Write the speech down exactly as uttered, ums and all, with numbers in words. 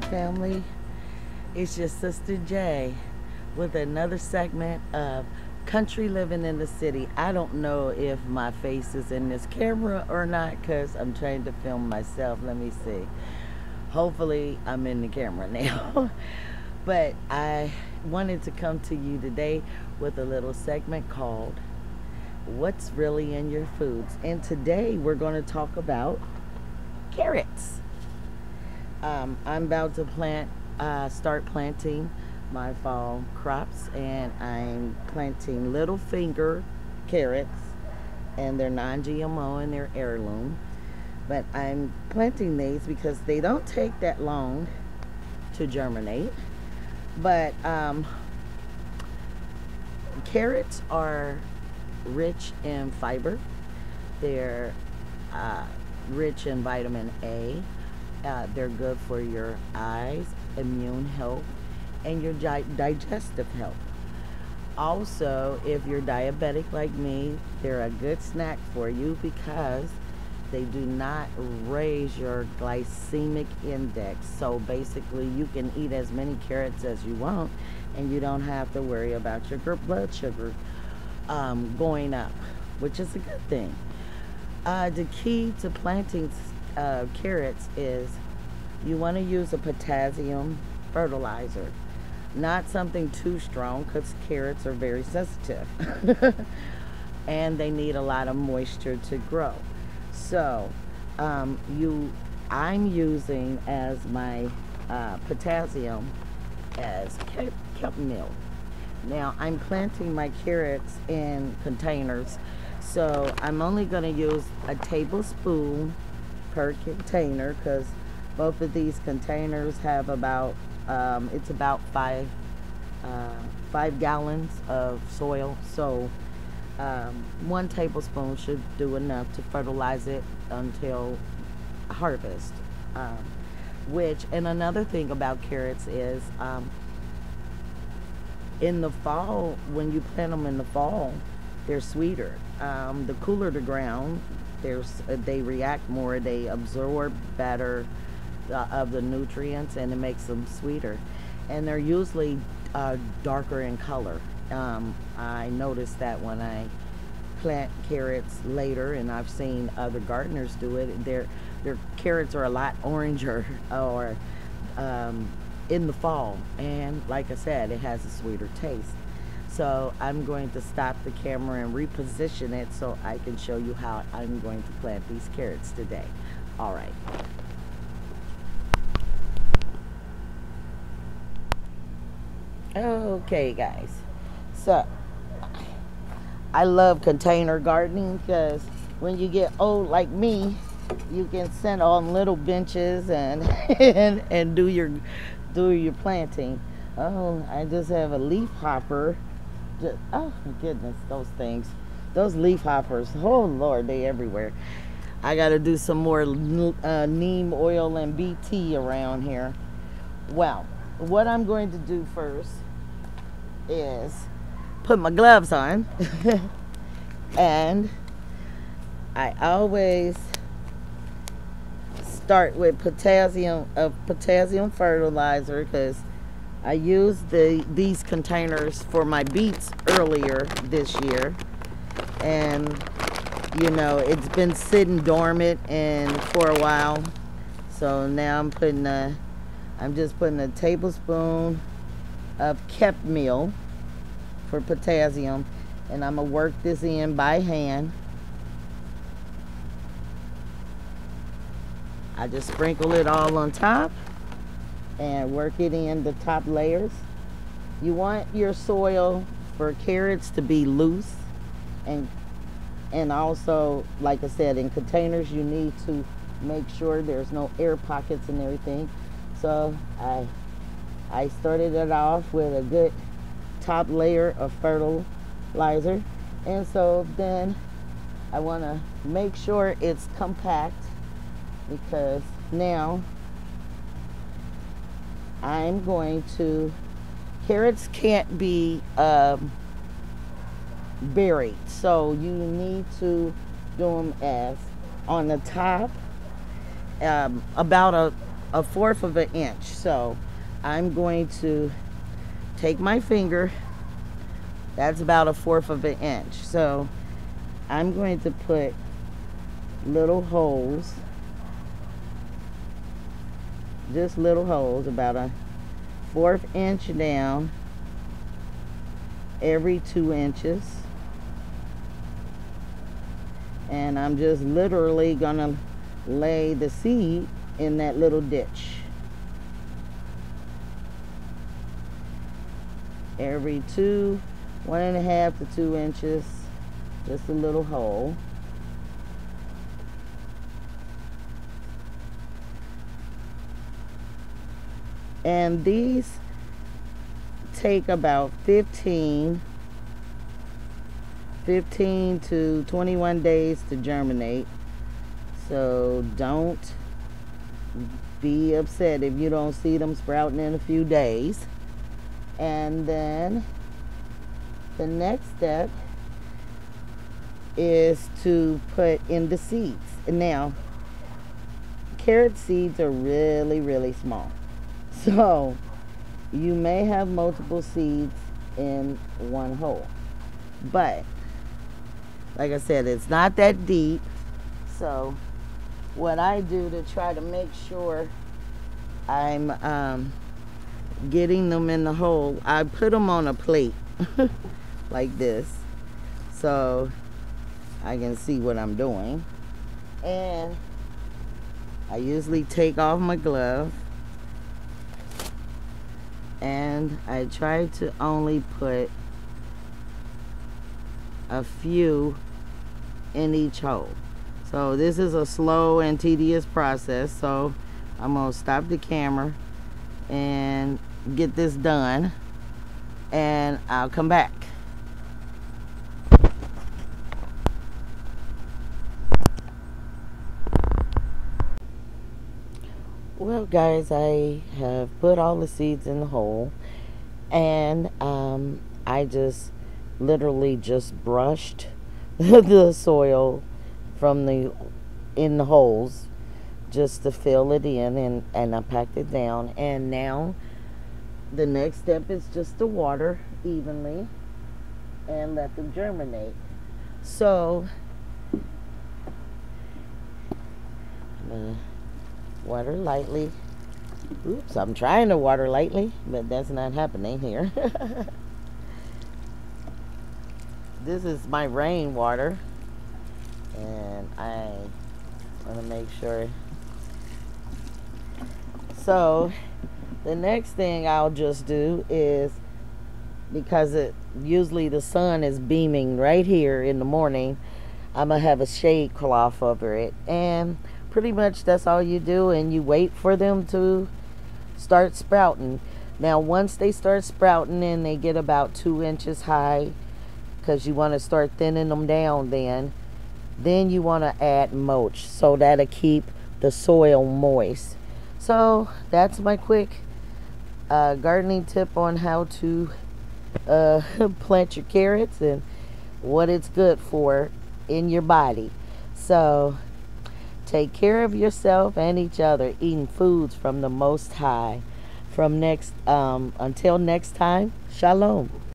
family. It's your sister Jay with another segment of Country Living in the City. I don't know if my face is in this camera or not because I'm trying to film myself. Let me see. Hopefully I'm in the camera now. But I wanted to come to you today with a little segment called What's Really in Your Foods. And today we're going to talk about carrots. Um, I'm about to plant, uh, start planting my fall crops, and I'm planting little finger carrots, and they're non G M O and they're heirloom. But I'm planting these because they don't take that long to germinate. But um, carrots are rich in fiber. They're uh, rich in vitamin A. Uh, they're good for your eyes, immune health, and your di digestive health. Also, if you're diabetic like me, they're a good snack for you because they do not raise your glycemic index. So basically, you can eat as many carrots as you want, and you don't have to worry about your blood sugar um, going up, which is a good thing. Uh, the key to planting uh, carrots is you want to use a potassium fertilizer, not something too strong because carrots are very sensitive and they need a lot of moisture to grow. So um, you, I'm using as my uh, potassium as kelp meal. Now I'm planting my carrots in containers, so I'm only going to use a tablespoon per container because both of these containers have about um, it's about five uh, five gallons of soil. So um, one tablespoon should do enough to fertilize it until harvest. Um, which and another thing about carrots is um, in the fall, when you plant them in the fall, they're sweeter. Um, the cooler the ground, there's uh, they react more, they absorb better uh, of the nutrients, and it makes them sweeter. And they're usually uh, darker in color. Um, I noticed that when I plant carrots later, and I've seen other gardeners do it, their their carrots are a lot oranger or um, in the fall, and like I said, it has a sweeter taste. So I'm going to stop the camera and reposition it so I can show you how I'm going to plant these carrots today. All right. Okay, guys. So I love container gardening because when you get old like me, you can sit on little benches and and, and do your do your planting. Oh, I just have a leaf hopper. Just, oh my goodness, those things, those leaf hoppers. Oh Lord, they everywhere. I got to do some more uh, neem oil and B T around here. Well, what I'm going to do first is put my gloves on, and I always start with potassium of potassium fertilizer because I used the these containers for my beets earlier this year, and you know it's been sitting dormant and for a while. So now I'm putting a, I'm just putting a tablespoon of kelp meal for potassium, and I'm gonna work this in by hand. I just sprinkle it all on top and work it in the top layers. You want your soil for carrots to be loose, and and also, like I said, in containers you need to make sure there's no air pockets and everything. So I I started it off with a good top layer of fertilizer, and so then I want to make sure it's compact because now I'm going to, carrots can't be um, buried, so you need to do them as on the top, um, about a a fourth of an inch. So I'm going to take my finger, that's about a fourth of an inch. So I'm going to put little holes, just little holes, about a fourth inch down every two inches. And I'm just literally gonna lay the seed in that little ditch. Every two, one and a half to two inches, just a little hole. And these take about fifteen to twenty-one days to germinate. So don't be upset if you don't see them sprouting in a few days. And then the next step is to put in the seeds. And now, carrot seeds are really, really small. So you may have multiple seeds in one hole. But, like I said, it's not that deep. So what I do to try to make sure I'm um, getting them in the hole, I put them on a plate like this so I can see what I'm doing. And I usually take off my glove, and I try to only put a few in each hole. So this is a slow and tedious process, so I'm gonna stop the camera and get this done, and I'll come back. Well guys, I have put all the seeds in the hole, and um, I just literally just brushed the soil from the in the holes just to fill it in, and, and I packed it down. And now the next step is just to water evenly and let them germinate. So I'm gonna water lightly. Oops, I'm trying to water lightly, but that's not happening here. This is my rainwater, and I want to make sure. So the next thing I'll just do is, because it usually the sun is beaming right here in the morning, I'm gonna have a shade cloth over it, and pretty much that's all you do, and you wait for them to start sprouting. Now once they start sprouting and they get about two inches high, because you want to start thinning them down, then then you want to add mulch, so that'll keep the soil moist. So that's my quick uh, gardening tip on how to uh, plant your carrots and what it's good for in your body. So take care of yourself and each other, eating foods from the Most High. From next um, until next time, Shalom.